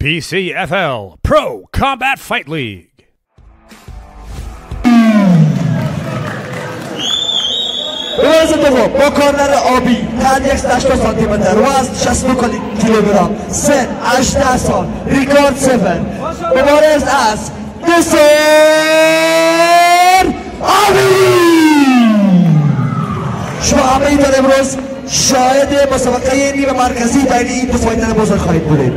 PCFL Pro Combat Fight League. روز دوم با کارنر آبی قد 180 سانتی متر وزن 60 کیلوگرم سن 18 سال ریکارد 7 مبارز از نثار آبی. شما همه این امروز شاهد مسابقه نیمه مرکزی بین این دو فایتر بزرگ خواهید بودید.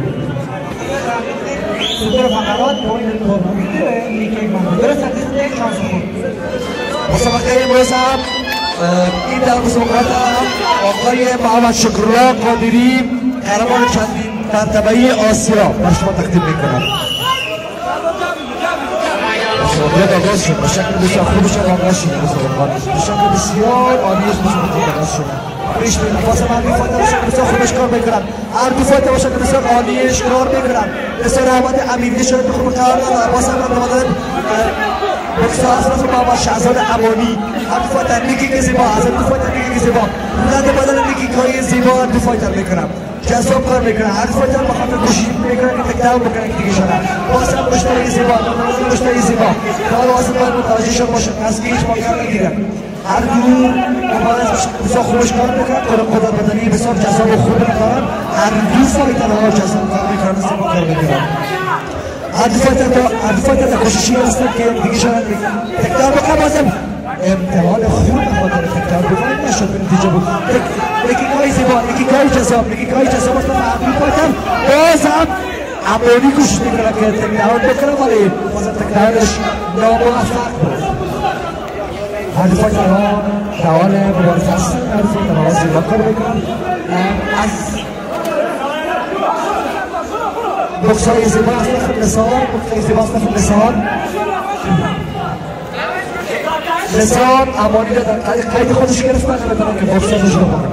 مسابقه امروز هم این در مسابقات آقای محمد شکرالله قادری قهرمان چندین مرتبه آسیا بر شما تقدیم میکنم. مسابقات آغاز شد. به شکل بسیار خوبش آغاز شد. به شکل بسیار عالیش مسابقات آغاز شد. پیش میرم واسه من دو فایتر باشن بسیار خوبش کار میکنن. هر دو فایتر باشن بسیار عالیش کار میکنن. بسیار احمد امیری شده به خوب قرار دادن. واسه من دوادن بسیار اصلاف بابا شهزاد امانی هر دو فایتر نیکی که زیبا از دو فایتر نیکی که زیبا بلند بدن نیکی کاری زیبا دو فایتر میکنم. جذاب کار میکنن. هر دو فایتر بخاطر کشی میکنن که تکداون بکنن که دیگه شدن. واسه هم مشتری زیبا دادن مشتری زیبا حالا واسه من متوجه شد باشن از که هیچ ماکر نگیرن. هر دو مبارز بسیار خوبش کار میکنن. قدرت بدنی بسیار جذاب و خوب میکنن. هر دو فایترها جذاب کار میکنن زیبا کار میکنن. هر دو فایتر کوششی هستن که دیگه شدن تکداون بکنن. بازم امتحان خوب بخاطر تکداون بکنن نشد به نتیجه بود. یکی کاری زیبا یکی کاری جذاب یکی کاری جذاب است. هر دو فایتر بازم امانی کوشش میکنن که تکداون بکنن ولی بازم تکداونش ناموفق بود. هر دو فایترها شوال مبارزه هستن. هر دو فایترها زیبا کار میکنن. از بکسای زیبا از طرف نثار بکسای زیبا از طرف نثار امانی رو در قید خودش گرفتن که بتونن که بکسازش رو بکنن.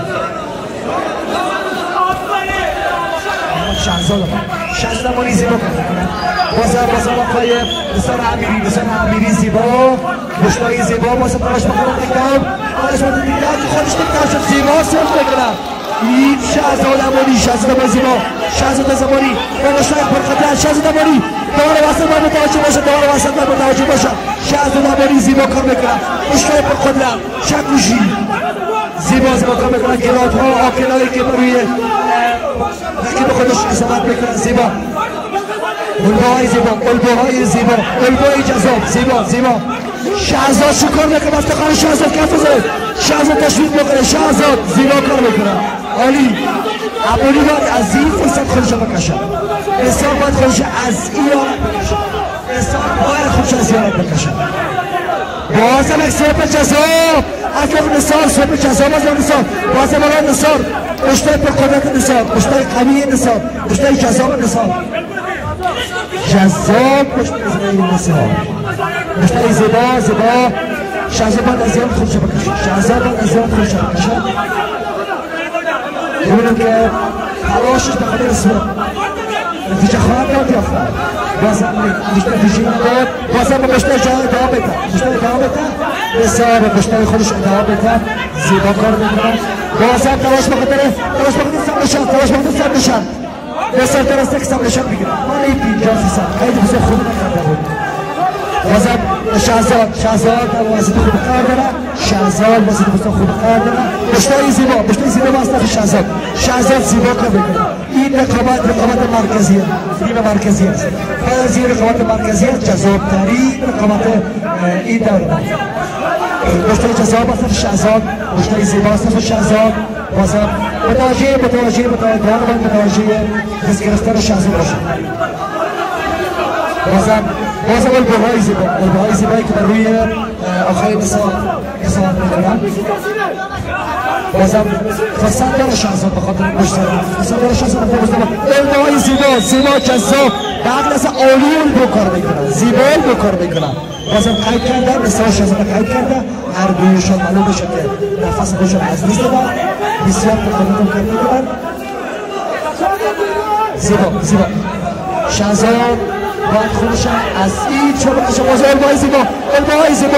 شهزاد امانی زیبا کار میکنن. بازم آقای نثار امیری زیبا بشتای زیبا بازم تلاش بکنن تکداون خودش تکداون شد. زیبا صرف میکنن. این شهزاد امانی شهزاد زمانی با مشتاق پرخطر شهزاد امانی دوباره واسط باید متوجه باشن. شهزاد امانی زیبا کار میکنن. مشتاق پرخطر شکوشی زیبا کار میکنن. گلادها آکنایی که بروی رقیب خودش اصابت میکنن. زیبا الگوهای زیبا الگوهای جذاب زیبا شهزاد شکر میکنه. افتخار شهزاد کف بزنه. شهزاد تشویق میکنه. شهزاد زیبا کار میکنه. عالی. امانی باید از این فرصت خودش بکشه. نثار باید خودش از این یارت بکشه. بازم یک سوپ جذاب از نثار سوپ جذاب از نثار. بازم برای نثار مشتای پر قدرت نثار مشتای قوی نثار مشتای جذاب نثار مشتای زیبا شهزاد باید از این خودش بکشه. ببینم که تلاشش به خاطر اسم نتیجه خواهد داد یا خواهد. بازم نتیجه نداد. بازم به مشتای جای ادامه بده. نثار به مشتای خودش ادامه بده. زیبا کار میکنن. بازم تلاش به خاطر سب نشان. نثار درسته که سب نشان بگیره. مال این 50 خیلی بسیار خوب نکرده بود. بازم شهزاد واسط خوب کار داره. شهزاد واسط بسیار خوب کار داره. مشتای زیبا از طرف شهزاد زیبا کار میکنه. این رقابت مرکزی است. از این رقابت مرکزی است جذاب‌ترین رقابت این دوره. مشتای جذاب از طرف شهزاد مشتای زیبا از طرف شهزاد. بازم متوجه دست گرفتن شهزاد باشه. بازم الگوهای زیبایی که بر روی آقای نثار اصابت میکنن. بازم فرصت داره شهزاد بخاطر مشتری. الگوهای زیبا جذاب بعد از عالی الگو کار میکنن. بازم قید کردن نثار شهزاد قید کرده. هر دویشان معلوم بشه که نفس خودشان از نیست دادن. بسیار مقابل کار میکنن. زیبا شهزاد باید خودشان از این چه بکشه. باز الگوهای زیبا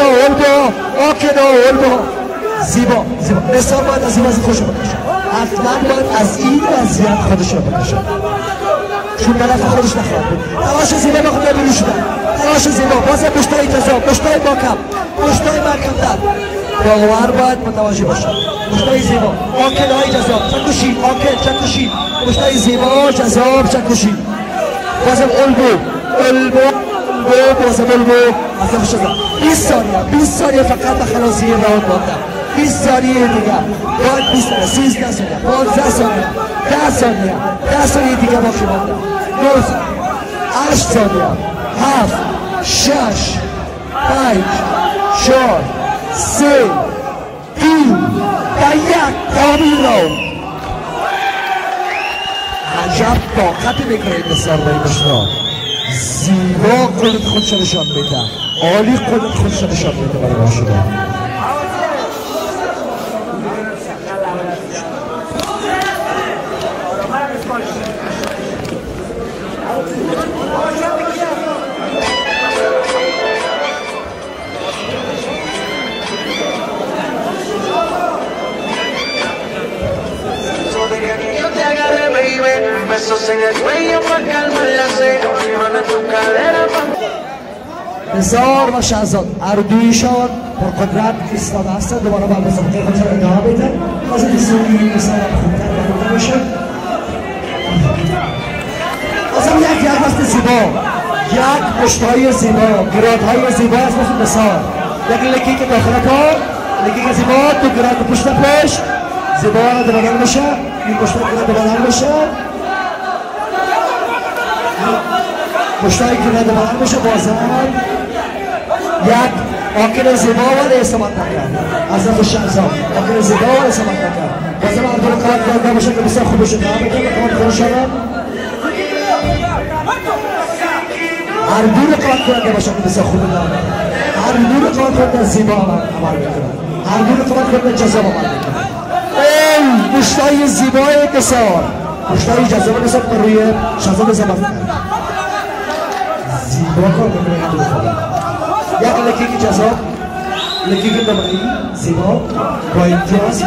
الگو زیبا نثار باید از این وضعیت خودش بکشه. حتما باید از این وضعیت خودش رو بکشه. چون طرف خودش نخواهد بود. تلاش زیبا به خدا بیرون شدن، تلاش زیبا باز مشتای جذاب، مشتای باکم، مشتای محکم‌تر. باور باید متوجه باشد. مشتای زیبا، آکل های جذاب، چکشی، آکل چکشی، مشتای زیبا جذاب چکشی. بازم البو بازم البو اصلا شد. 20 ثانیه فقط به خلاصی راند مانده. 20 ثانیه دیگه باید 20 ثانیه 13 ثانیه 15 ثانیه 10 ثانیه دیگه باقی مانده. 9 ثانیه 8 ثانیه 7 6 5 4 3 2 و 1 کامل راند. عجب طاقتی میکنه این بسیار بایدشنا. زیبا قدرت خودش نشان میده، عالی قدرت خودش نشان میده برای شما. نزار و شهزاد اردویشان پر قدرت ایستاده هستند. دوباره باید مسابقه خودشان ادامه بدن. از این سوی نزار خوبتر برده بشه. از هم یک وقت زیبا، یک مشتهای زیبا، گرادهای زیبا از مثل نزار. یک لکی که داخل کار، لکی که زیبا تو گراد پشت پیش زیبا را دوباره میشه. این مشتهای گراد دوباره میشه. مشتای که رد بلند بشه بازم یک آکل زیبا و استفاده کرد از نظر شهزاد. آکل زیبا و استفاده کرد بازم اردو رو کمک کرده باشه که بسیار خوب شده بکنه کمک خودشان اردو رو کمک کرده باشه که بسیار خوب داره. اردو رو کمک کرده زیبا عمل میکنه، اردو رو کمک کرده جذاب عمل میکنه. ای مشتای زیبای کسار، مشتای جذاب کسار که روی شهزاد زمان کرد زیبا کار بکنه. یک لکیک جذاب، لکیک دماغی زیبا با امتیاز.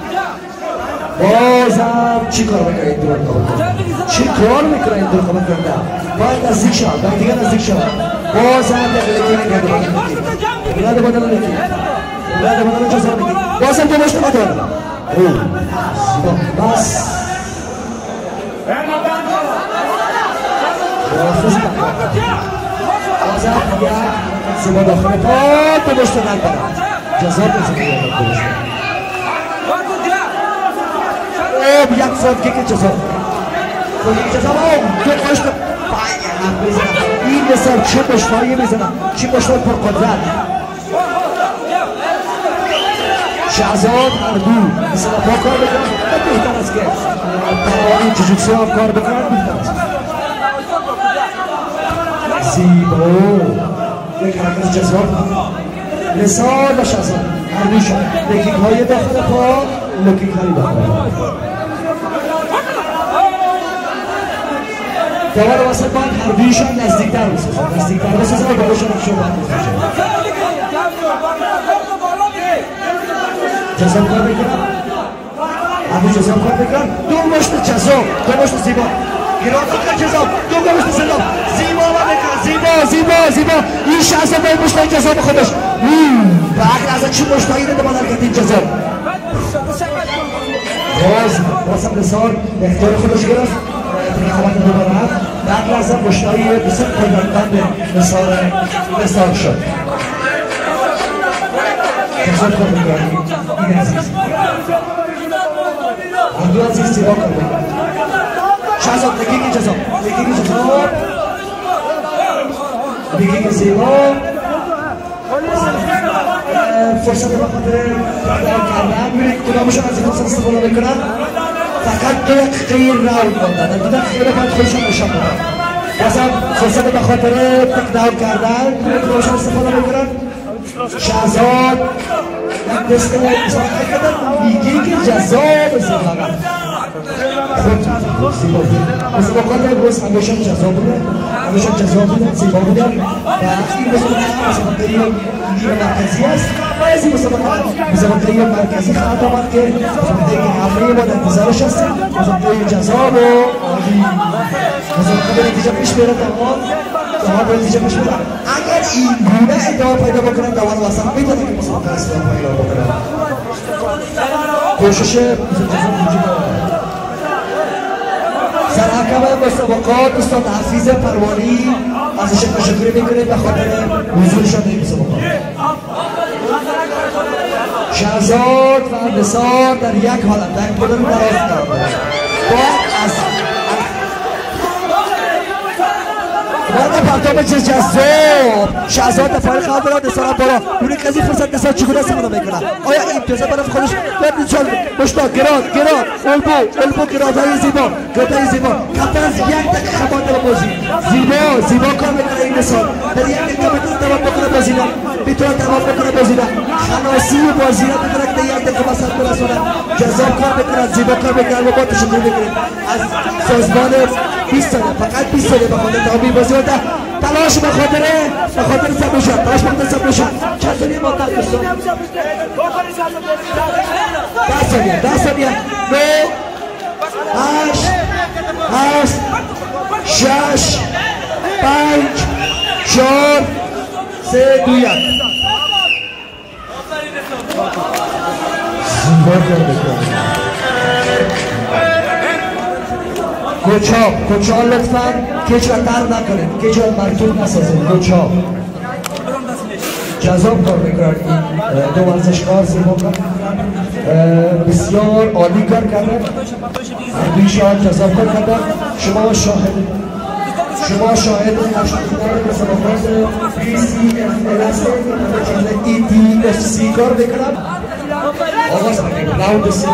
بازم چی کار میکنه این دور کار؟ چی کار میکنه این دور کار کرده؟ باید نزدیک شد، باید دیگه نزدیک شد. بازم یک لکیک رد بدن لکیک، رد بدن لکیک، رد بدن جذاب لکیک. بازم دو مشت بدن. زیبا بس. بازم یک زیبا داخل پا تو بشته ندارم جذاب بزنید یک فرد که جذاب جذاب تو پشت این بسر چه پشتایی میزنم، چه پشتایی پر قدرت. شهزاد اردو مثلا با کار بکنم بهتر است که تمامی جوجوتسو هم کار بکنم بهتر است. زیبا یک حرکت جذاب نزار و شهزاد اردوشان لکیک های داخل پا، لکیک های داخل پا. دوباره واسه باید اردوشان نزدیکتر بسازن، نزدیکتر بسازن و باشن افشون باید بسازن. جذاب کار بکنم، اردو جذاب کار بکنم. دو مشت جذاب، دو مشت زیبا گرافیک جذاب، دو مشت زیبا زیبا و بکن زیبا این شهزاد باید مشتای جذاب خودش بقل از چی مشتایی رو دمان حرکت این جذاب بازم نزار اختیار خودش گرفت خواهد دوباره هست. بقل از مشتایی بسیار قدرتمند نزار شد. جذاب کار بکنی این عزیز اردو عزیز زیبا کار بکنی شهزاد لکیک جذاب لکیک زیبا فرصت به خاطر کردن میبینید کدامشون از این فرصت استفاده میکنن. فقط 2 دقیقه راوند ماندن، 2 دقیقه باید خودشون نشان بدن. بازم فرصت به خاطر تکداون کردن میبینید کدامشون استفاده میکنن. شهزاد یک دست مسابقه کردن لکیک جذاب زیبا مسابقات امروز همیشه جذاب بودن زیبا بودن و این مسابقه مرکزی است و از این مسابقه مرکزی خواهد آمد که مسابقه که همه ما در انتظارش هستیم، مسابقه جذاب و مسابقه به نتیجه پیش بره دوام به نتیجه پیش بره. اگر این گونه ادعا پیدا بکنن دوام واسه میتونه که مسابقه اصلا پیدا بکنن. کوشش سرحکم مسابقات استاد حفیظ پروانی ازش تشکر میکنه به خاطر حضورشان در این مسابقات. شهزاد و نثار در یک حالت در کدام دراز کردند. بعد پرتاب جذاب شهزاد دفاعی خواهد دارد نثار بالا اون کسی فرصت نثار چگونه استفاده میکنه؟ آیا امتیاز برای خودش بردیچال مشتاق البو گرادهای زیبا کمتر از یک دقیقه مانده به بازی زیبا کار میکنه این نثار در یک دقیقه میتونه دوام بکنه بازی را میتونه دوام بکنه بازی را خلاصی بازی را میتونه که در یک دقیقه مثلا برسونه جذاب کار میکنه زیبا کار میکنه و با تشکر میکنیم از سازمان 20 ثانیه فقط 20 ثانیه بخاطر تمامی بازی و تلاش بخاطر سبوشن تلاش بخاطر سبوشن چند ثانیه ما تاخیر دوستان 10 ثانیه 9 8 6 5 4 3 2 1 کوچا لطفاً کیچ را تر نکنید کیچ را مرتوب نسازید کوچا جذاب کار میکنند این دو ورزشکار زیبا کار میکنند بسیار عالی کار کردند دویشان جذاب کار کردند شما شاهد مسابقات PCFLS کار میکنند آغاز میکنیم راوند سه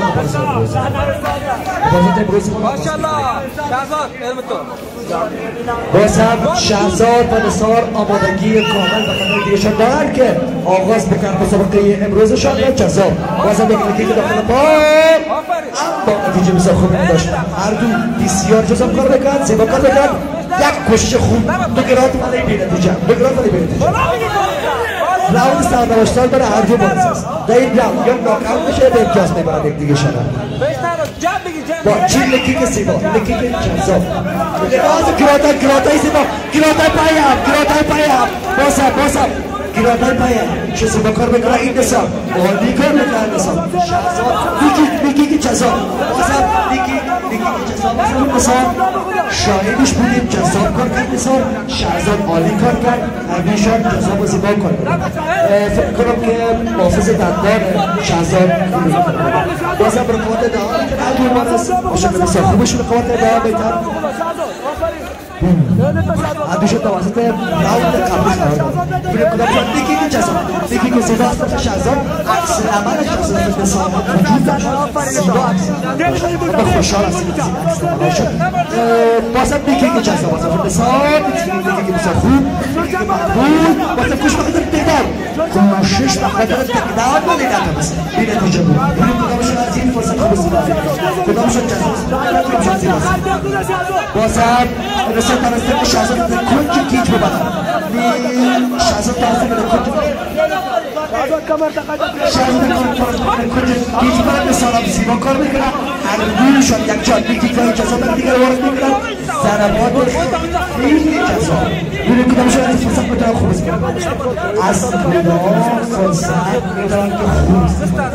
باز هم شهزاد و نثار آمادگی کامل و خطر دیگرشان دارند که آغاز بکنند مسابقه امروزشان یا جذاب باز هم بکنید که داخل با نتیجه بسیار خوبی داشت هر دو بسیار جذاب کار بکند زیبا کار بکند یک کوشش خوب دو گرات ولی بی نتیجه راوند سرنوشتان برای هر دو بازی است در این راوند یا ناکاوت میشه به امتیاز میبرند یکدیگرشان با چین لکیک زیبا لکیک جذاب گراتای زیبا گراتای پایم بازم گراتای پایم چه زیبا کار میکنه این نثار عالی کار میکنه نثار شهزاد لکیک جذاب بازم لکیک جذاب بازم نثار شاهدش بودیم جذاب کار کرد نثار شهزاد عالی کار کرد همیشان جذاب و زیبا کار کرد فکر کنم که محافظ دندان شهزاد بازم رقابت ادامه میکنه هر دو بار از مشکل نثار خوبشون رقابت ادامه میکنه همیشه توسط راوند قبلی قرار داد فکر کنم که دیگه جذاب دیگه زیبا است شهزاد عکس عمل شهزاد نثار وجود داشت زیبا عکس خوشحال هستیم از این عکس عملشون بازم دیگه جذاب است نثار دیگه بسیار خوب دیگه مقبول بازم کوشش بخاطر تکرار کوشش بخاطر تکرار ندیدم است بی نتیجه بود کدامشون از این فرصت خوب استفاده کرد کدامشون جذاب بازم نثار توسط شهزاد کنج کیچ ببرد شهزاد توسط کنج کیچ ببرد نثار زیبا کار میکنه هر دویشان یک جان میکیکای جذاب دیگر وارد میکنن ضربات خیلی جذاب ببینید کدامشون از این فرصت میتونن خوب استفاده از کدام فرصت میتونن که خوب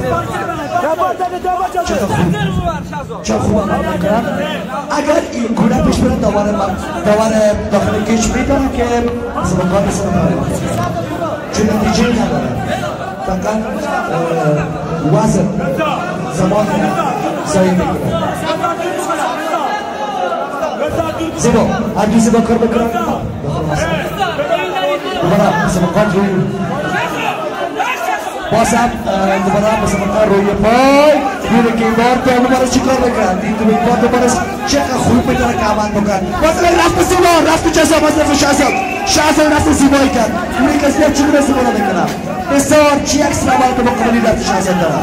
چه خوب عمل میکنن اگر این گونه پیش برن دوباره داخل کیچ میدارن که مسابقات استفاده چون نتیجه ندارن فقط وزن زمان ضایع میکنن زیبا هر دو زیبا کار بکنن دوباره مسابقات روی بازم دوباره مسابقات روی پای میره که این بار دوباره چی کار بکنن این دوباره چقدر خوب میتونه که عمل بکنن بازم رفت زیبا رفت جذاب از نفت شهزاد رفت زیبایی کرد اونی کسی هم چگونه استفاده میکنن نثار چی عکس عمل که مقابلی رفت شهزاد دارن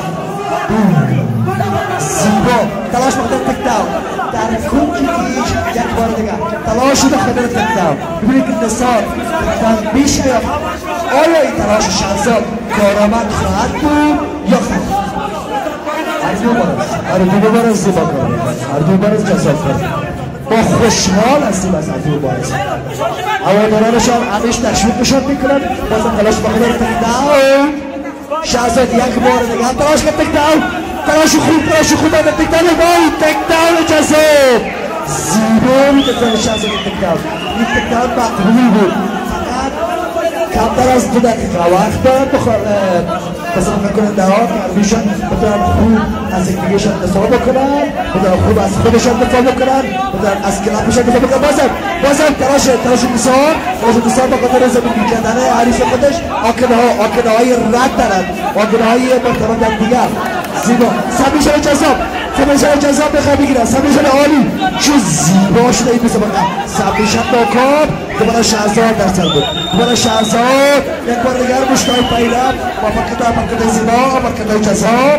زیبا تلاش بخاطر تکداون در کنج کیچ یک بار دیگه تلاش بخاطر تکداون ببینید که نثار بیش بیاد آیا این تلاش شهزاد کارآمد خواهد بود یا هر دو بار زیبا کار هر دو بار جذاب کار با خوشحال هستیم از این مبارزه. هوادارانشان همیشه تشویقشان میکنن. بازم تلاش بکنن تکداون. شهزاد یک بار دیگه هم تلاش کرد تکداون. تلاش خوب از تکداون بای تکداون جذاب. زیبا می‌دونن شهزاد تکداون. این تکداون مقبول بود. کمتر از 2 دقیقه وقت دارد تصرف کننده ها که هرمیشان بتونن خوب از یکدیگهشان دفاع بکنن، بتونن خوب از خودشان دفاع بکنن، بتونن از کلابشان دفاع بکنن. بازم تلاش نثار به خاطر زمین کردن حریف خودش آکنه های رد دارد، آکنه های مرتبط دیگر. زیبا سبیشان جذاب بخواه بگیرن. سبیشان عالی چه زیبا شده این مسابقه. سبیشان ناکام. دوباره شهزاد در سر بود. دوباره شهزاد یک بار دیگر مشتای پیلم با حرکت زیبا، حرکت جذاب.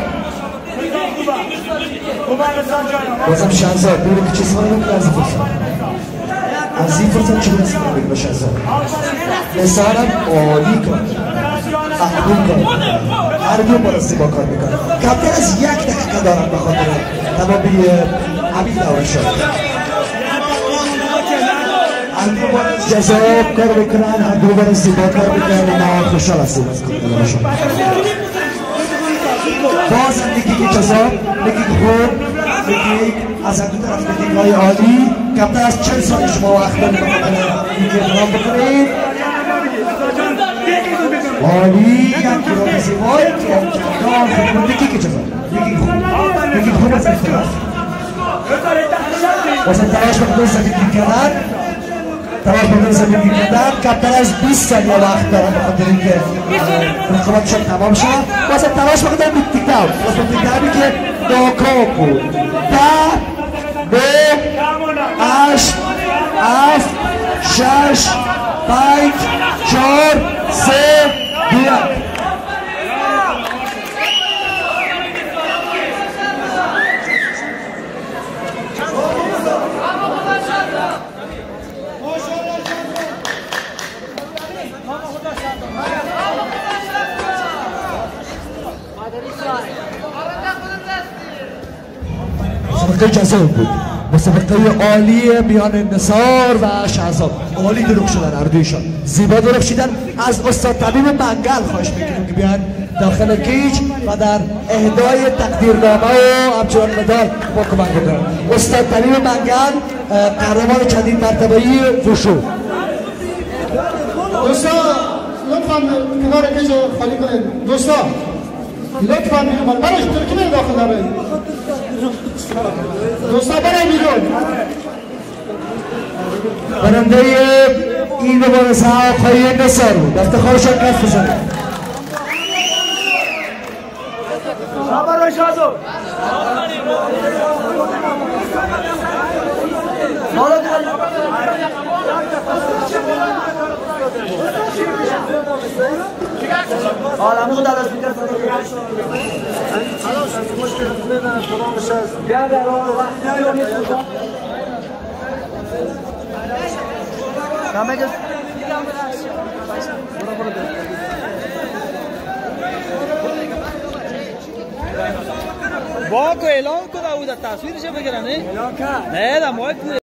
بازم شهزاد ببینیم که چه سوال نمیده از این فرصت چه برسیم بگیم به شهزاد. نثارم عالی کن، محبوب کن، هر دو برستی با کار میکنه. کمتر از 1 دقیقه دارم به خاطر تمامی عبید دورشان. هر دو برس جذاب کار میکنن، هر دو برس زیبا کار میکنن. ما خوشحال هستیم از کارشان. باز هم لیگ جذاب، لیگ خوب، لیگ از هر دو طرف لیگ های عالی. کمتر از 40 سال شما وقت دارید لیگ اقدام بکنید. عالی یک کلاب زیبای لیگ جذاب، لیگ خوب از این طرف. واسه تلاش بکنید زمین کردن. کمتر از 20 ثانیه وقت دارم به خاطر اینکه رقابتشان تمام شد. واسه تلاش بکنم تیکداون. واسه تیکداونی که ناکام بود. 10 9 8 7 6 5 4 3 2 مسابقه جذاب بود. مسابقه عالی میان نثار و شهزاد. عالی درخ شدن هر دویشان. زیبا درخشیدن. از استاد طبیب منگل خواهش میکنیم که بیان داخل کیج و در اهدای تقدیرنامه و همچنان مدال با کمک بکنن. استاد طبیب منگل قهرمان چندین مرتبه‌ای وشو. دوستان لطفاً کنار کیج خالی کنید. دوستان لطفاً میخوام برای ترکی من داخل داره. دوستان برای بیرون. برنده این مبارزه آقای نثار بود. افتخارشان کف بزنید. حالا مو درست می‌کنم. خلاص مشکل نداره تمامش است. بیا در با کو اعلان کنه او در تصویرش بگیرن نه؟ اعلان کرد. نه